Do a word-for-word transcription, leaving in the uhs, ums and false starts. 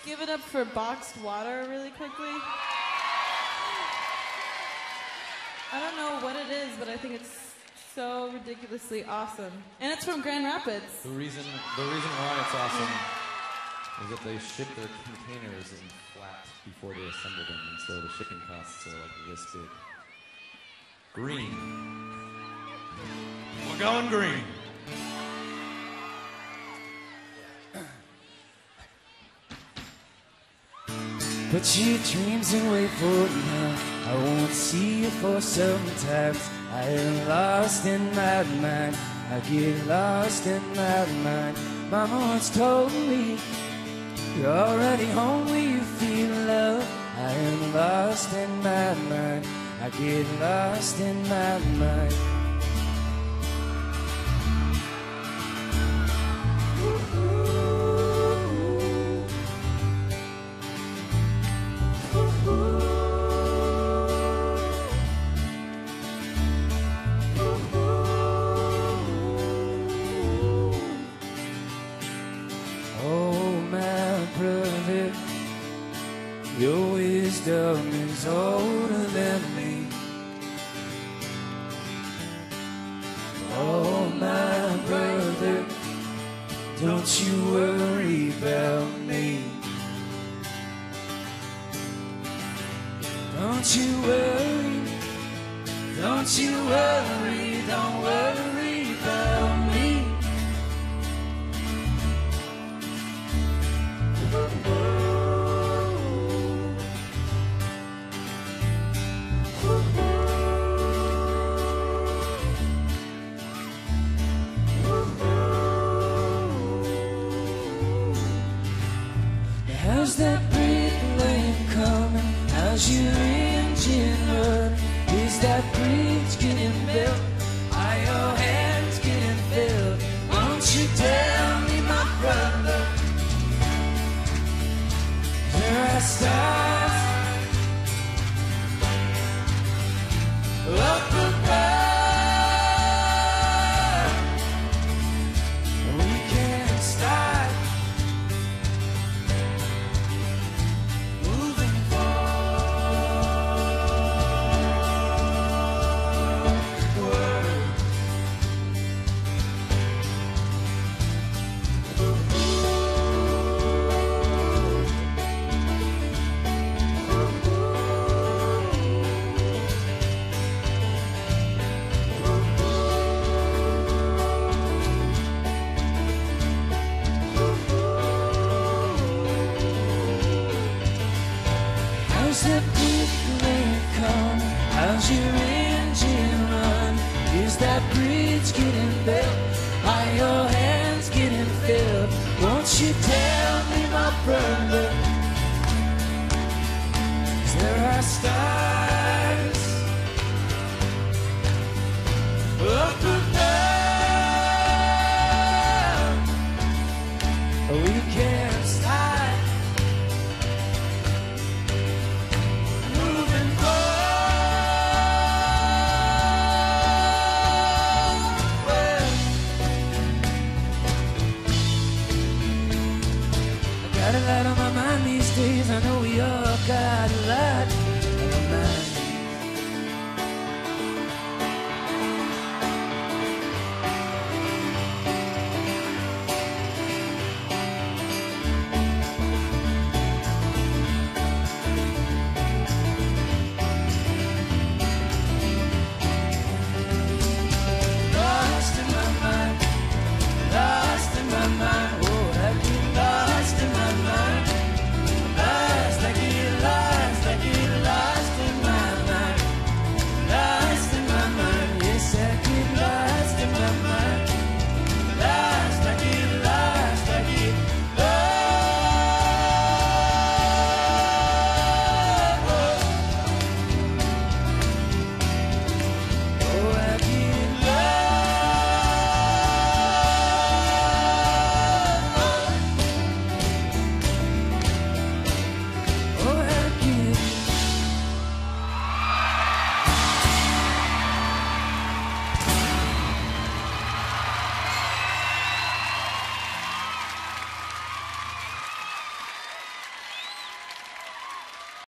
give it up for Boxed Water really quickly? I don't know what it is, but I think it's so ridiculously awesome. And it's from Grand Rapids. The reason, the reason why it's awesome is that they ship their containers in flat before they assemble them, and so the shipping costs are like this big. Green. We're going green. Put your dreams away for now. I won't see you for some times. I am lost in my mind. I get lost in my mind. Mama once told me, you're already home where you feel love. I am lost in my mind. I get lost in my mind. Your wisdom is older than me. Oh, my brother, don't you worry about me. Don't you worry, don't you worry, don't worry about me. How's that brick lane coming? How's your engine running? Is that bridge getting built? Are your hands getting filled? Won't you tell me, my brother? There are stars up above. We can't stop moving How's that big lane coming? How's your engine run? Is that bridge getting built? Are your hands getting filled? Won't you tell me, my brother? 'Cause there are stars up above. We can't stop got a lot on my mind these days. I know we all got a lot.